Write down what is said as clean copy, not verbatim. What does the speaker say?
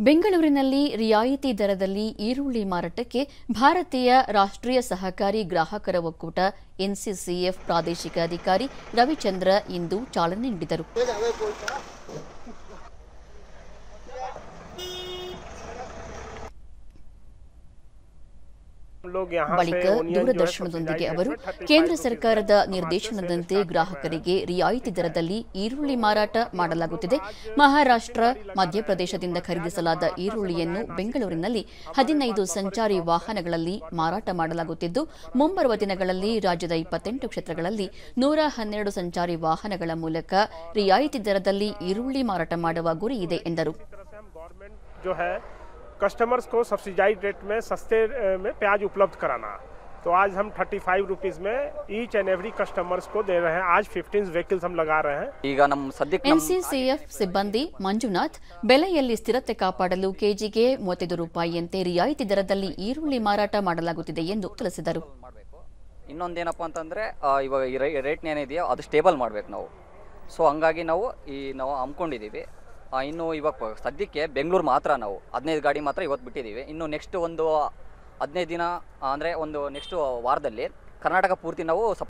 ಬೆಂಗಳೂರಿನಲ್ಲಿ ರಿಯಾಯಿತಿ ದರದಲ್ಲಿ ಈರುಳ್ಳಿ ಮಾರಾಟಕ್ಕೆ ಭಾರತೀಯ ರಾಷ್ಟ್ರೀಯ ಸಹಕಾರಿ ಗ್ರಾಹಕರ ಒಕ್ಕೂಟ ಎನ್ಸಿಸಿಎಫ್ ಪ್ರಾದೇಶಿಕ ಅಧಿಕಾರಿ ರವಿಚಂದ್ರ ಇಂದು ಚಾಲನೆ ನೀಡಿದರು. ಬಳಿಕ ದೂರದರ್ಶನದೊಂದಿಗೆ ಅವರು ಕೇಂದ್ರ ಸರ್ಕಾರದ ನಿರ್ದೇಶನದಂತೆ ಗ್ರಾಹಕರಿಗೆ ರಿಯಾಯಿತಿ ದರದಲ್ಲಿ ಈರುಳ್ಳಿ ಮಾರಾಟ ಮಾಡಲಾಗುತ್ತಿದೆ. ಮಹಾರಾಷ್ಟ್ರ, ಮಧ್ಯಪ್ರದೇಶದಿಂದ ಖರೀದಿಸಲಾದ ಈರುಳ್ಳಿಯನ್ನು ಬೆಂಗಳೂರಿನಲ್ಲಿ 15 ಸಂಚಾರಿ ವಾಹನಗಳಲ್ಲಿ ಮಾರಾಟ ಮಾಡಲಾಗುತ್ತಿದ್ದು, ಮುಂಬರುವ ದಿನಗಳಲ್ಲಿ ರಾಜ್ಯದ 28 ಕ್ಷೇತ್ರಗಳಲ್ಲಿ 112 ಸಂಚಾರಿ ವಾಹನಗಳ ಮೂಲಕ ರಿಯಾಯಿತಿ ದರದಲ್ಲಿ ಈರುಳ್ಳಿ ಮಾರಾಟ ಮಾಡುವ ಗುರಿ ಇದೆ ಎಂದರು. कस्टमर्स को सब्सिडाइज रेट में सस्ते में प्याज उपलब्ध कराना, तो आज हम 35 रुपीस में ईच एंड एवरी कस्टमर्स को दे रहे हैं. आज 15 व्हीकल्स हम लगा रहे हैं. ಎನ್ಸಿಸಿಎಫ್ ಸಿಬ್ಬಂದಿ ಮಂಜುನಾಥ್ ಬೆಲೆಯಲ್ಲಿ ಸ್ಥಿರತೆ ಕಾಪಾಡಲು ಕೆಜಿಗೆ 35 ರೂಪಾಯಿಯಂತೆ ರಿಯಾಯಿತಿ ದರದಲ್ಲಿ ಈರುಳ್ಳಿ ಮಾರಾಟ ಮಾಡಲಾಗುತ್ತಿದೆ ಎಂದು ತಿಳಿಸಿದರು. ಇನ್ನೊಂದೇನಪ್ಪ ಅಂತಂದ್ರೆ ಇವಾಗ ರೇಟ್ ಏನಿದೆಯೋ ಅದು ಸ್ಟೇಬಲ್ ಮಾಡಬೇಕು ನಾವು. ಸೊ ಹಂಗಾಗಿ ನಾವು ಹಮ್ಮಿಕೊಂಡಿದ್ದೀವಿ. ಇನ್ನು ಇವಾಗ ಸದ್ಯಕ್ಕೆ ಬೆಂಗಳೂರು ಮಾತ್ರ ನಾವು 15 ಗಾಡಿ ಮಾತ್ರ ಇವತ್ತು ಬಿಟ್ಟಿದ್ದೀವಿ. ಇನ್ನು ನೆಕ್ಸ್ಟ್ ಒಂದು 15 ದಿನ ಅಂದರೆ ನೆಕ್ಸ್ಟ್ ವಾರದಲ್ಲಿ ಕರ್ನಾಟಕ ಪೂರ್ತಿ ನಾವು